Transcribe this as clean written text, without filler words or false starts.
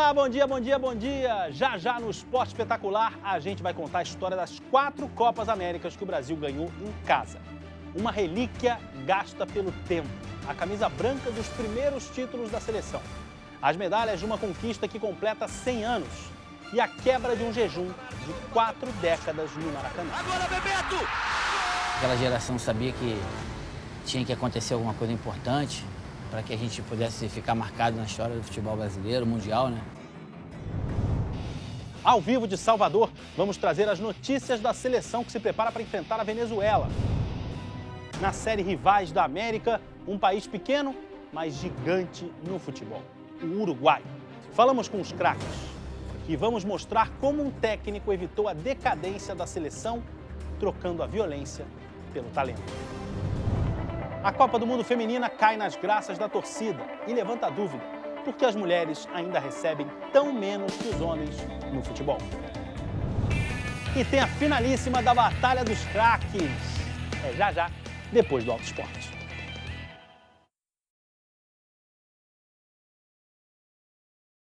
Olá, bom dia, bom dia, bom dia! Já já no Esporte Espetacular a gente vai contar a história das 4 Copas Américas que o Brasil ganhou em casa. Uma relíquia gasta pelo tempo, a camisa branca dos primeiros títulos da seleção. As medalhas de uma conquista que completa 100 anos e a quebra de um jejum de 4 décadas no Maracanã. Agora, Bebeto! Aquela geração sabia que tinha que acontecer alguma coisa importante para que a gente pudesse ficar marcado na história do futebol brasileiro, mundial, né? Ao vivo de Salvador, vamos trazer as notícias da seleção que se prepara para enfrentar a Venezuela. Na série Rivais da América, um país pequeno, mas gigante no futebol, o Uruguai. Falamos com os craques e vamos mostrar como um técnico evitou a decadência da seleção, trocando a violência pelo talento. A Copa do Mundo Feminina cai nas graças da torcida e levanta a dúvida, porque as mulheres ainda recebem tão menos que os homens no futebol. E tem a finalíssima da Batalha dos Craques. É já, depois do Auto Esporte.